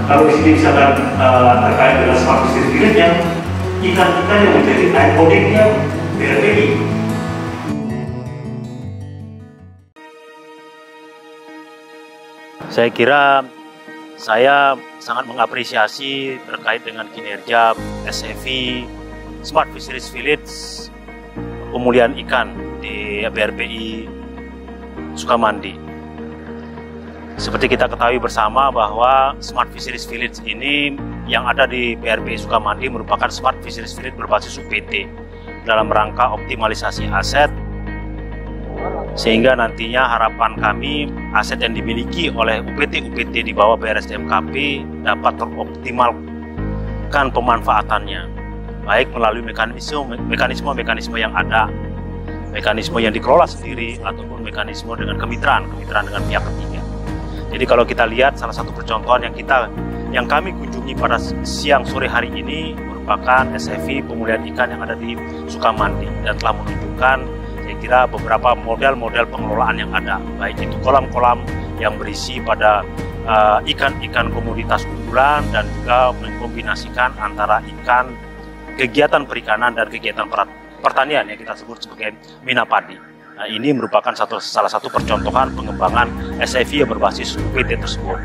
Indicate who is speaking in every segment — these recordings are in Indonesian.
Speaker 1: kalau di sini misalkan terkait dengan smart business village yang ikan-ikan yang menjadi ikoniknya BRPI.
Speaker 2: Saya kira saya sangat mengapresiasi terkait dengan kinerja SFV Smart Fisheries Village pemulihan ikan di BRPI Sukamandi. Seperti kita ketahui bersama bahwa Smart Fisheries Village ini yang ada di BRPI Sukamandi merupakan Smart Fisheries Village berbasis UPT dalam rangka optimalisasi aset, sehingga nantinya harapan kami aset yang dimiliki oleh UPT-UPT di bawah BRSDMKP dapat teroptimalkan pemanfaatannya, baik melalui mekanisme yang ada, mekanisme yang dikelola sendiri, ataupun mekanisme dengan kemitraan dengan pihak ketiga. Jadi kalau kita lihat salah satu percontohan yang kami kunjungi pada siang sore hari ini merupakan SFV pemulihan ikan yang ada di Sukamandi dan telah menunjukkan saya kira beberapa model-model pengelolaan yang ada, baik itu kolam-kolam yang berisi pada ikan-ikan komoditas unggulan dan juga mengkombinasikan antara ikan kegiatan perikanan dan kegiatan pertanian yang kita sebut sebagai minapadi. Nah, ini merupakan salah satu percontohan pengembangan SFV yang berbasis UPT tersebut.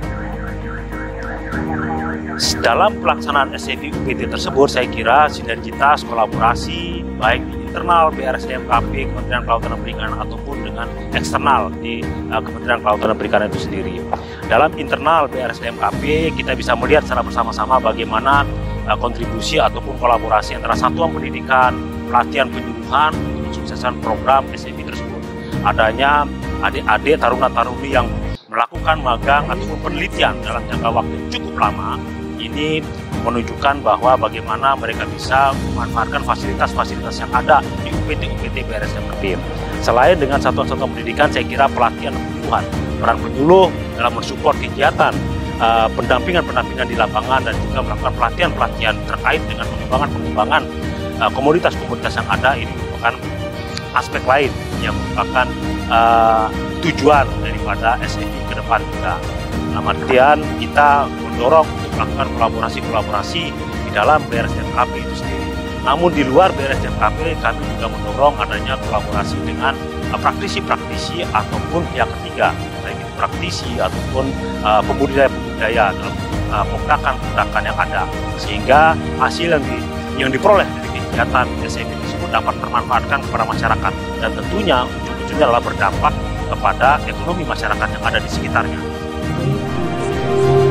Speaker 2: Dalam pelaksanaan SFV UPT tersebut, saya kira sinergitas kolaborasi baik di internal BRSDMKP, Kementerian Kelautan dan Perikanan, ataupun dengan eksternal di Kementerian Kelautan dan Perikanan itu sendiri. Dalam internal BRSDMKP, kita bisa melihat secara bersama-sama bagaimana kontribusi ataupun kolaborasi antara satuan pendidikan, pelatihan penyuluhan untuk kesuksesan program SFV tersebut. Adanya adik-adik taruna-taruni yang melakukan magang ataupun penelitian dalam jangka waktu cukup lama, ini menunjukkan bahwa bagaimana mereka bisa memanfaatkan fasilitas-fasilitas yang ada di UPT-UPT BRSDMKP. Selain dengan satuan-satuan pendidikan, saya kira pelatihan dan penyuluhan, peran penyuluh dalam mensupport kegiatan pendampingan di lapangan dan juga melakukan pelatihan-pelatihan terkait dengan pengembangan komoditas-komoditas yang ada, ini merupakan aspek lain yang merupakan tujuan daripada SFV ke depan kita. Dalam artian kita mendorong untuk melakukan kolaborasi di dalam BRSDMKP itu sendiri. Namun di luar BRSDMKP kami juga mendorong adanya kolaborasi dengan praktisi-praktisi ataupun pihak ketiga, baik itu praktisi ataupun pembudidaya dalam pergerakan yang ada, sehingga hasil yang diperoleh dari kegiatan SFV tersebut dapat bermanfaatkan kepada masyarakat dan tentunya ujung-ujungnya adalah berdampak kepada ekonomi masyarakat yang ada di sekitarnya.